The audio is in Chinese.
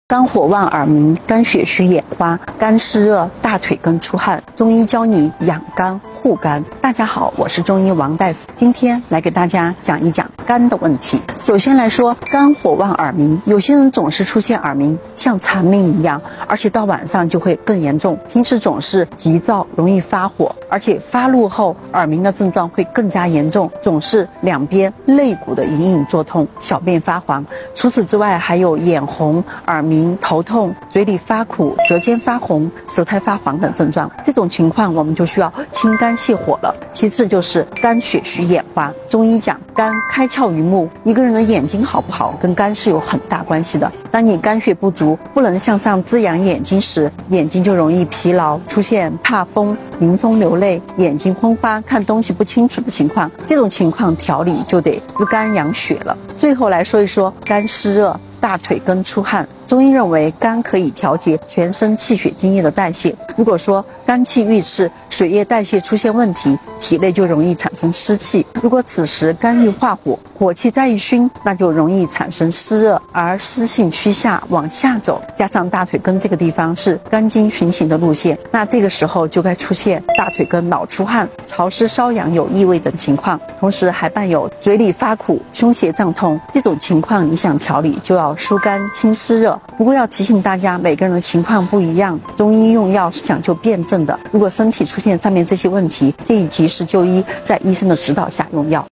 肝火旺耳鸣，肝血虚眼花，肝湿热，大腿根出汗。中医教你养肝护肝。大家好，我是中医王大夫，今天来给大家讲一讲肝的问题。首先来说，肝火旺耳鸣，有些人总是出现耳鸣，像蝉鸣一样，而且到晚上就会更严重。平时总是急躁，容易发火，而且发怒后耳鸣的症状会更加严重，总是两边肋骨的隐隐作痛，小便发黄。除此之外，还有眼红、耳鸣、头痛、嘴里发苦、舌尖发红、舌苔发黄等症状。这种情况我们就需要清肝泻火了。其次就是肝血虚眼花。中医讲肝开窍于目，一个人的眼睛好不好跟肝是有很大关系的。当你肝血不足，不能向上滋养眼睛时，眼睛就容易疲劳，出现怕风、迎风流泪、眼睛昏花、看东西不清楚的情况。这种情况调理就得滋肝养血了。最后来说一说肝湿热，大腿根出汗。中医认为肝可以调节全身气血津液的代谢。如果说肝气郁滞，水液代谢出现问题，体内就容易产生湿气。如果此时肝郁化火，火气再一熏，那就容易产生湿热，而湿性趋下往下走，加上大腿根这个地方是肝经循行的路线，那这个时候就该出现大腿根老出汗、潮湿瘙痒有异味等情况，同时还伴有嘴里发苦、胸胁胀痛。这种情况你想调理，就要疏肝清湿热。不过要提醒大家，每个人的情况不一样，中医用药是讲究辩证的。如果身体出现上面这些问题，建议及时就医，在医生的指导下用药。